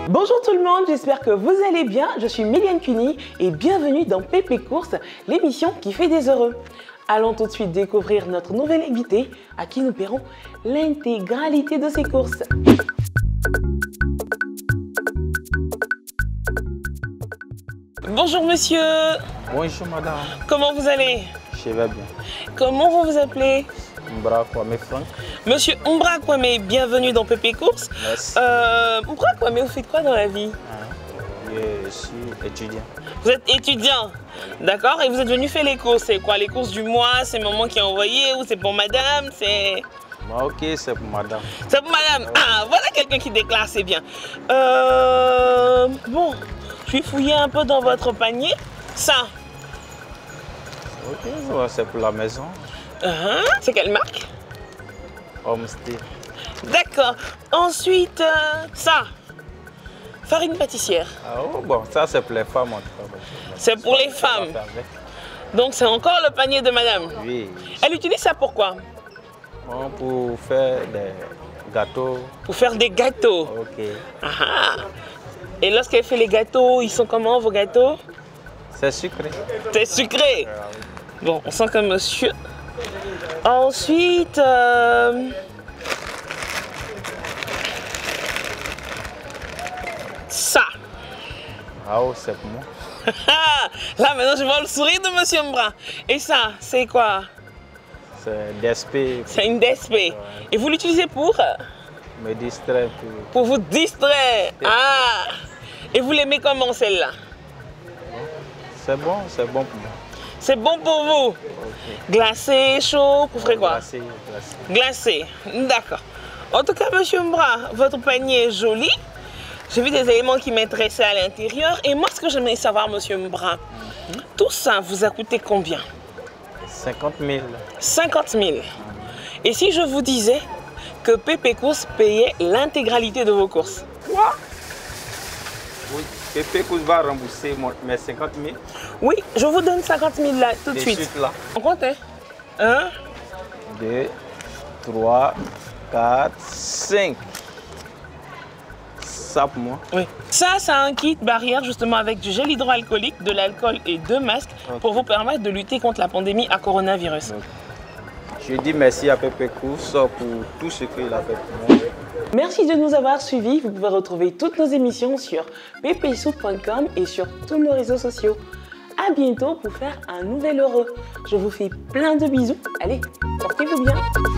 Bonjour tout le monde, j'espère que vous allez bien. Je suis Méliane Cuny et bienvenue dans Pépé Courses, l'émission qui fait des heureux. Allons tout de suite découvrir notre nouvel invité à qui nous paierons l'intégralité de ses courses. Bonjour monsieur. Bonjour madame. Comment vous allez? Je vais bien. Comment vous vous appelez? Mbra Kwame Franck. Monsieur Mbra Kwame, bienvenue dans Pépé Courses. Merci. Mbra Kwame, vous faites quoi dans la vie? Je suis étudiant. Vous êtes étudiant, d'accord? Et vous êtes venu faire les courses. C'est quoi? Les courses du mois? C'est maman qui a envoyé ou c'est pour madame? C'est... Ok, c'est pour madame. C'est pour madame. Ah, voilà quelqu'un qui déclare, c'est bien. Bon, je vais fouiller un peu dans votre panier. Ça. Ok, c'est pour la maison. C'est quelle marque? Homestay. D'accord. Ensuite, ça. Farine pâtissière. Ah oh, bon, ça c'est pour les femmes en tout cas. C'est pour les femmes. Donc c'est encore le panier de madame. Oui. Elle utilise ça pour quoi? Bon, pour faire des gâteaux. Pour faire des gâteaux. Ok. Ah. Et lorsqu'elle fait les gâteaux, ils sont comment vos gâteaux? C'est sucré. C'est sucré. Bon, on sent que monsieur. Ensuite, ça. Ah oh, c'est pour moi. Là maintenant je vois le sourire de monsieur Mbra. Et ça, c'est quoi? C'est DSP. C'est une DSP. Et vous l'utilisez pour? Me distraire. Pour vous distraire. Ah. Et vous l'aimez comment celle-là? C'est bon pour moi. C'est bon pour vous? Okay. Glacé, chaud, vous ferez quoi? Glacé. D'accord. En tout cas, monsieur Mbra, votre panier est joli. J'ai vu des éléments qui m'intéressaient à l'intérieur. Et moi, ce que j'aimerais savoir, monsieur Mbra, tout ça vous a coûté combien? 50 000. 50 000. Et si je vous disais que Pépé Courses payait l'intégralité de vos courses? Quoi? Oui, Pépé Courses va rembourser mes 50 000. Oui, je vous donne 50 000 là, tout de suite. Là. On compte, hein? 1, 2, 3, 4, 5. Ça pour moi. Oui. Ça a un kit barrière justement avec du gel hydroalcoolique, de l'alcool et 2 masques pour vous permettre de lutter contre la pandémie à coronavirus. Je dis merci à Pépé Courses pour tout ce qu'il a fait pour moi. Merci de nous avoir suivis. Vous pouvez retrouver toutes nos émissions sur ppsoup.com et sur tous nos réseaux sociaux. À bientôt pour faire un nouvel heureux. Je vous fais plein de bisous. Allez, portez-vous bien.